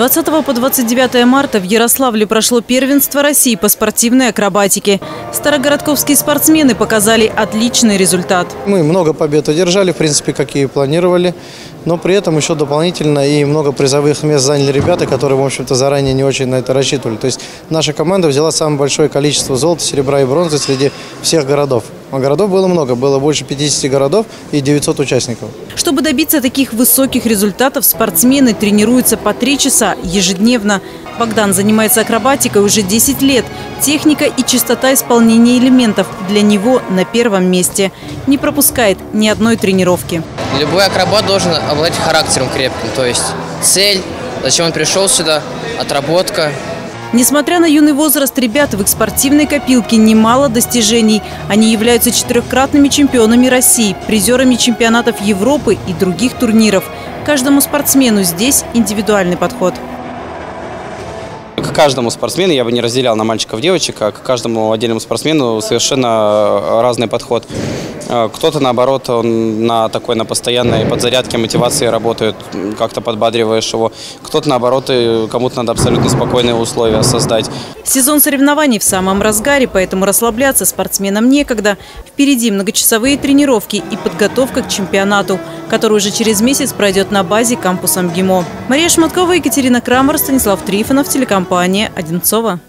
20 по 29 марта в Ярославле прошло первенство России по спортивной акробатике. Старогородковские спортсмены показали отличный результат. Мы много побед одержали, в принципе, какие планировали. Но при этом еще дополнительно и много призовых мест заняли ребята, которые, в общем-то, заранее не очень на это рассчитывали. То есть наша команда взяла самое большое количество золота, серебра и бронзы среди всех городов. А городов было много, было больше 50 городов и 900 участников. Чтобы добиться таких высоких результатов, спортсмены тренируются по 3 часа ежедневно. Богдан занимается акробатикой уже 10 лет. Техника и чистота исполнения элементов для него на первом месте. Не пропускает ни одной тренировки. Любой акробат должен обладать характером крепким. То есть цель, зачем он пришел сюда, отработка. Несмотря на юный возраст ребят, в их спортивной копилке немало достижений. Они являются 4-кратными чемпионами России, призерами чемпионатов Европы и других турниров. Каждому спортсмену здесь индивидуальный подход. К каждому спортсмену я бы не разделял на мальчиков, девочек, а к каждому отдельному спортсмену совершенно разный подход. Кто-то, наоборот, он на постоянной подзарядке, мотивации работает, как-то подбадриваешь его. Кто-то, наоборот, кому-то надо абсолютно спокойные условия создать. Сезон соревнований в самом разгаре, поэтому расслабляться спортсменам некогда. Впереди многочасовые тренировки и подготовка к чемпионату, который уже через месяц пройдет на базе кампуса МГИМО. Мария Шматкова, Екатерина Крамер, Станислав Трифонов, телекомпания «Одинцова».